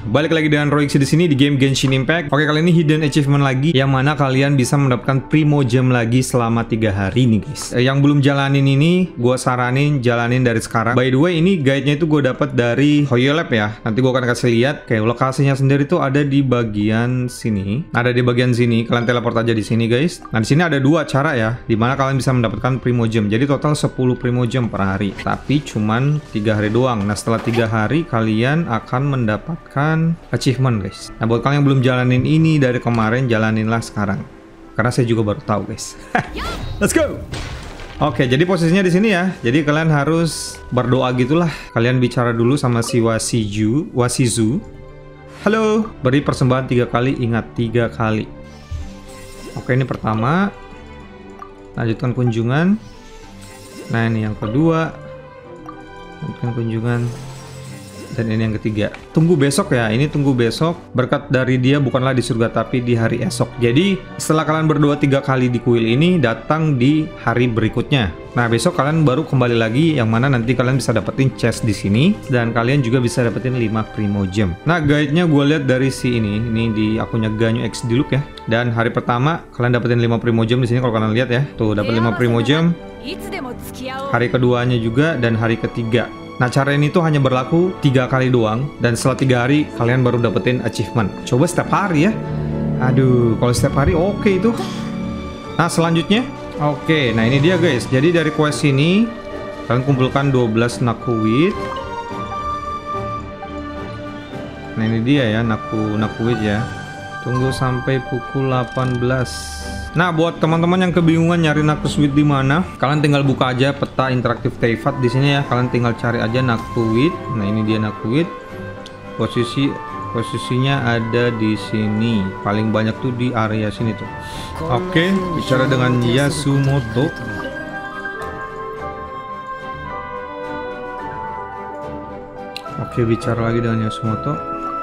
balik lagi dengan Royx di sini di game Genshin Impact. Oke, kali ini hidden achievement lagi yang mana kalian bisa mendapatkan Primogem lagi selama 3 hari nih guys. Yang belum jalanin ini, gue saranin jalanin dari sekarang. By the way, ini guide-nya itu gue dapat dari Hoyolab ya. Nanti gue akan kasih lihat. Kayak lokasinya sendiri tuh ada di bagian sini. Ada di bagian sini. Kalian teleport aja di sini guys. Nah di sini ada 2 cara ya, dimana kalian bisa mendapatkan Primogem. Jadi total 10 Primogem per hari. Tapi cuman 3 hari doang. Nah setelah 3 hari kalian akan mendapatkan achievement guys. Nah buat kalian yang belum jalanin ini dari kemarin, jalaninlah sekarang. Karena saya juga baru tahu guys. Let's go. Oke, jadi posisinya di sini ya. Jadi kalian harus berdoa gitulah. Kalian bicara dulu sama si Wasizu. Halo, beri persembahan 3 kali, ingat 3 kali. Oke, ini pertama. Lanjutkan kunjungan. Nah, ini yang kedua. Lanjutkan kunjungan. Dan ini yang ketiga. Tunggu besok ya. Ini tunggu besok. Berkat dari dia bukanlah di surga tapi di hari esok. Jadi setelah kalian berdoa 3 kali di kuil ini, datang di hari berikutnya. Nah besok kalian baru kembali lagi, yang mana nanti kalian bisa dapetin chest di sini dan kalian juga bisa dapetin 5 Primogem. Nah guide-nya gue lihat dari si ini di akunnya Ganyu X Diluc ya. Dan hari pertama kalian dapetin 5 Primogem di sini kalau kalian lihat ya. Tuh dapat 5 Primogem. Hari keduanya juga dan hari ketiga. Nah cara ini tuh hanya berlaku 3 kali doang. Dan setelah 3 hari kalian baru dapetin achievement. Coba setiap hari ya. Aduh kalau setiap hari oke itu. Nah selanjutnya, oke, nah ini dia guys. Jadi dari quest ini kalian kumpulkan 12 Nakuit. Nah ini dia ya, Nakuit ya. Tunggu sampai pukul 18. Nah buat teman-teman yang kebingungan nyari Nakuit di mana, kalian tinggal buka aja peta interaktif Teyvat di sini ya. Kalian tinggal cari aja Nakuit. Nah ini dia Nakuit. Posisinya ada di sini. Paling banyak tuh di area sini tuh. Oke, bicara dengan Yasumoto. Oke, bicara lagi dengan Yasumoto.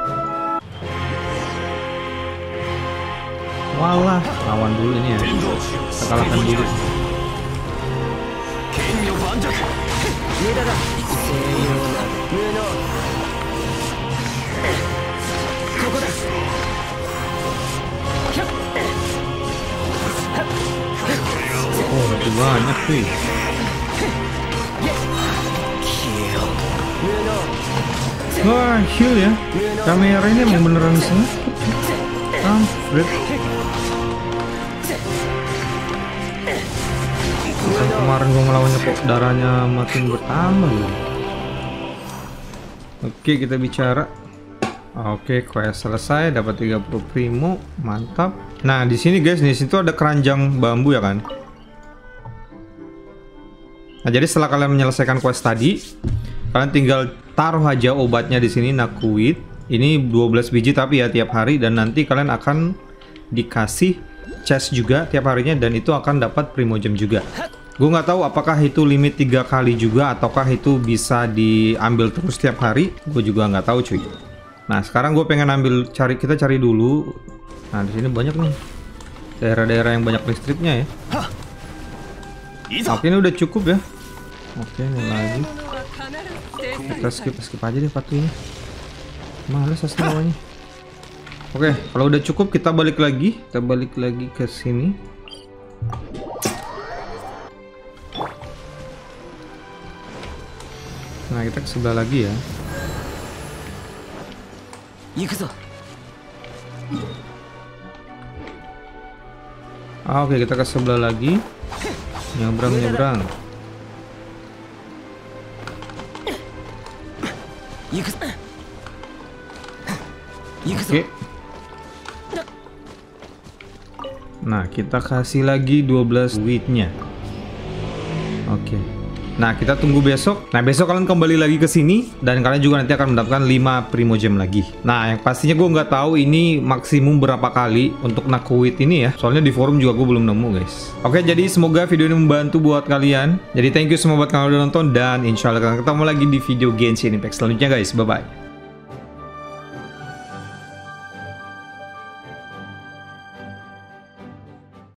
Walah, lawan dulu ini ya. Kita kalahkan dulu. Oh, lebih banyak sih. Wah, heal ya. Kameranya emang beneran seneng. Kampret. Kemarin gue ngelawannya kok darahnya makin bertambah ya. Oke, kita bicara. Oke, quest selesai, dapat 30 primo, mantap. Nah, di sini guys, di situ ada keranjang bambu ya kan. Nah, jadi setelah kalian menyelesaikan quest tadi, kalian tinggal taruh aja obatnya di sini Nakuit. Ini 12 biji tapi ya tiap hari, dan nanti kalian akan dikasih chest juga tiap harinya dan itu akan dapat Primogem juga. Gue nggak tahu apakah itu limit 3 kali juga ataukah itu bisa diambil terus tiap hari. Gue juga nggak tahu cuy. Nah sekarang gue pengen kita cari dulu. Nah di sini banyak nih daerah-daerah yang banyak listriknya ya. Oke, ini udah cukup ya. Oke, ini lagi. Kita skip aja deh patu ini. Males asli lawannya. Oke, kalau udah cukup kita balik lagi. Kita balik lagi ke sini. Nah, kita ke sebelah lagi ya. Oke, kita ke sebelah lagi. Nyebrang. Oke. Nah, kita kasih lagi 12 wheatnya. Oke. Nah, kita tunggu besok. Nah, besok kalian kembali lagi ke sini dan kalian juga nanti akan mendapatkan 5 Primogem lagi. Nah, yang pastinya gue nggak tahu ini maksimum berapa kali untuk Nakuit ini ya. Soalnya di forum juga gue belum nemu, guys. Oke, jadi semoga video ini membantu buat kalian. Jadi thank you semua buat kalian udah nonton dan insya Allah kalian ketemu lagi di video Genshin Impact selanjutnya, guys. Bye bye.